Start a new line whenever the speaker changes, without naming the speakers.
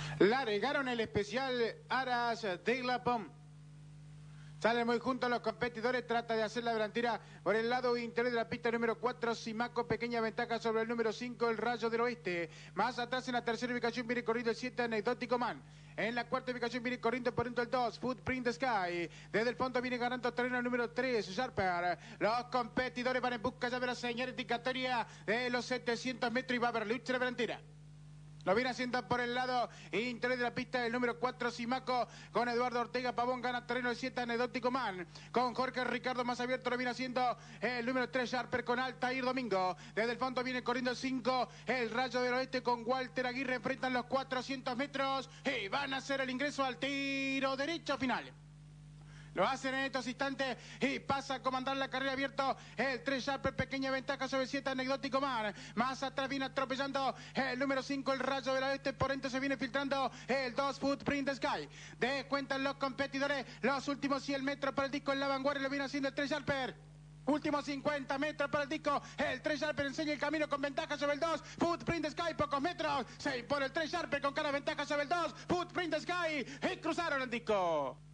Largaron el especial Aras de la Pom. Salen muy juntos los competidores, trata de hacer la delantera por el lado interior de la pista número 4, Simaco, pequeña ventaja sobre el número 5, el Rayo del Oeste. Más atrás en la tercera ubicación viene corriendo el 7, Anecdótico Man. En la cuarta ubicación viene corriendo por dentro el 2, Footprint Sky. Desde el fondo viene ganando terreno el número 3, Sharper. Los competidores van en busca ya de la señal indicatoria de los 700 metros y va a haber lucha de delantera. Lo viene haciendo por el lado interior de la pista el número 4, Simaco, con Eduardo Ortega Pavón, gana terreno el 7, Anecdótico Man. Con Jorge Ricardo más abierto lo viene haciendo el número 3, Sharper, con Altair Domingo. Desde el fondo viene corriendo el 5, el Rayo del Oeste con Walter Aguirre. Enfrentan los 400 metros y van a hacer el ingreso al tiro derecho final. Lo hacen en estos instantes y pasa a comandar la carrera abierto el 3 Sharper, pequeña ventaja sobre el 7, Anecdótico Man. Más atrás viene atropellando el número 5, el Rayo del Oeste. Por dentro se viene filtrando el 2, Footprint Sky. Descuentan los competidores los últimos 100 metros para el disco en la vanguardia. Lo viene haciendo el 3 Sharper. Últimos 50 metros para el disco. El 3 Sharper enseña el camino con ventaja sobre el 2. Footprint Sky, pocos metros. Se impone el 3 Sharper con cara ventaja sobre el 2. Footprint Sky. Y cruzaron el disco.